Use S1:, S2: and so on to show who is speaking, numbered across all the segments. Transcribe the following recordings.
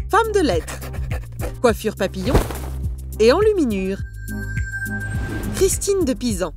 S1: Femme de lettres, coiffure papillon et enluminure. Christine de Pisan.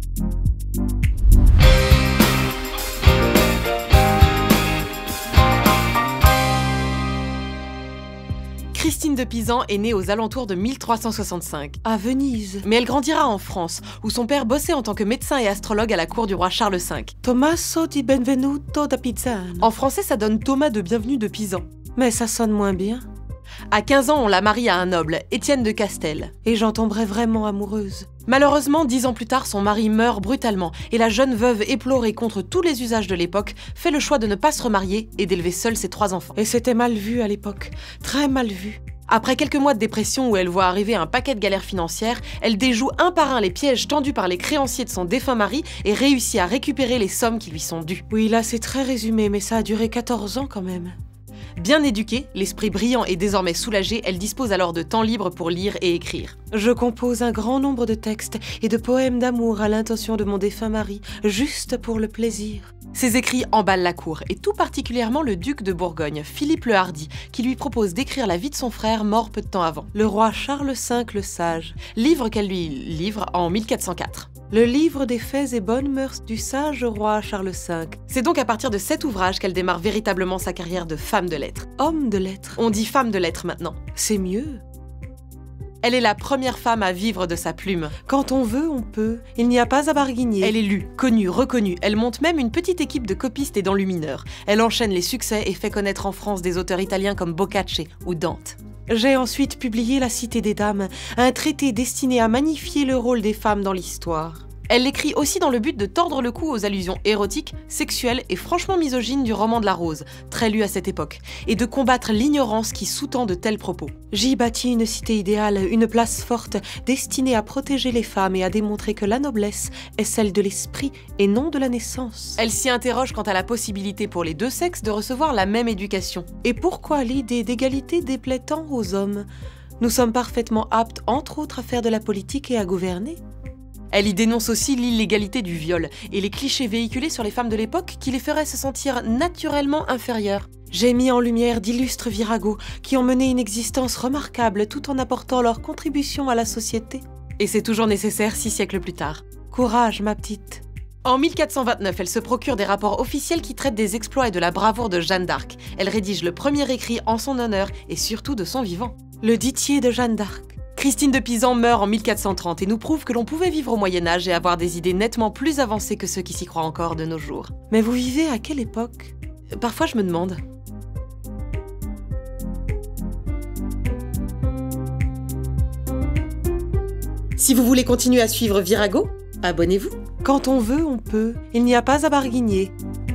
S1: Christine de Pisan est née aux alentours de 1365, à Venise. Mais elle grandira en France, où son père bossait en tant que médecin et astrologue à la cour du roi Charles V. Tommaso di Benvenuto da Pisano. En français, ça donne Thomas de Bienvenue de Pisan. Mais ça sonne moins bien. À 15 ans, on la marie à un noble, Étienne de Castel. Et j'en tomberai vraiment amoureuse. Malheureusement, 10 ans plus tard, son mari meurt brutalement et la jeune veuve éplorée contre tous les usages de l'époque fait le choix de ne pas se remarier et d'élever seule ses 3 enfants. Et c'était mal vu à l'époque, très mal vu. Après quelques mois de dépression où elle voit arriver un paquet de galères financières, elle déjoue un par un les pièges tendus par les créanciers de son défunt mari et réussit à récupérer les sommes qui lui sont dues. Oui, là c'est très résumé, mais ça a duré 14 ans quand même. Bien éduquée, l'esprit brillant et désormais soulagé, elle dispose alors de temps libre pour lire et écrire. Je compose un grand nombre de textes et de poèmes d'amour à l'intention de mon défunt mari, juste pour le plaisir. Ses écrits emballent la cour, et tout particulièrement le duc de Bourgogne, Philippe le Hardi, qui lui propose d'écrire la vie de son frère mort peu de temps avant, le roi Charles V le Sage, livre qu'elle lui livre en 1404. Le livre des faits et bonnes mœurs du sage roi Charles V. C'est donc à partir de cet ouvrage qu'elle démarre véritablement sa carrière de femme de lettres. Homme de lettres. On dit femme de lettres maintenant. C'est mieux. Elle est la première femme à vivre de sa plume. Quand on veut, on peut. Il n'y a pas à barguigner. Elle est lue, connue, reconnue. Elle monte même une petite équipe de copistes et d'enlumineurs. Elle enchaîne les succès et fait connaître en France des auteurs italiens comme Boccaccio ou Dante. J'ai ensuite publié La Cité des Dames, un traité destiné à magnifier le rôle des femmes dans l'histoire. Elle l'écrit aussi dans le but de tordre le cou aux allusions érotiques, sexuelles et franchement misogynes du roman de la Rose, très lu à cette époque, et de combattre l'ignorance qui sous-tend de tels propos. J'y bâtis une cité idéale, une place forte, destinée à protéger les femmes et à démontrer que la noblesse est celle de l'esprit et non de la naissance. Elle s'y interroge quant à la possibilité pour les deux sexes de recevoir la même éducation. Et pourquoi l'idée d'égalité déplaît tant aux hommes? Nous sommes parfaitement aptes, entre autres, à faire de la politique et à gouverner. Elle y dénonce aussi l'illégalité du viol et les clichés véhiculés sur les femmes de l'époque qui les feraient se sentir naturellement inférieures. J'ai mis en lumière d'illustres viragos qui ont mené une existence remarquable tout en apportant leur contribution à la société. Et c'est toujours nécessaire 6 siècles plus tard. Courage, ma petite. En 1429, elle se procure des rapports officiels qui traitent des exploits et de la bravoure de Jeanne d'Arc. Elle rédige le premier écrit en son honneur et surtout de son vivant. Le Ditier de Jeanne d'Arc. Christine de Pisan meurt en 1430 et nous prouve que l'on pouvait vivre au Moyen-Âge et avoir des idées nettement plus avancées que ceux qui s'y croient encore de nos jours. Mais vous vivez à quelle époque? Parfois je me demande. Si vous voulez continuer à suivre Virago, abonnez-vous. Quand on veut, on peut. Il n'y a pas à barguigner.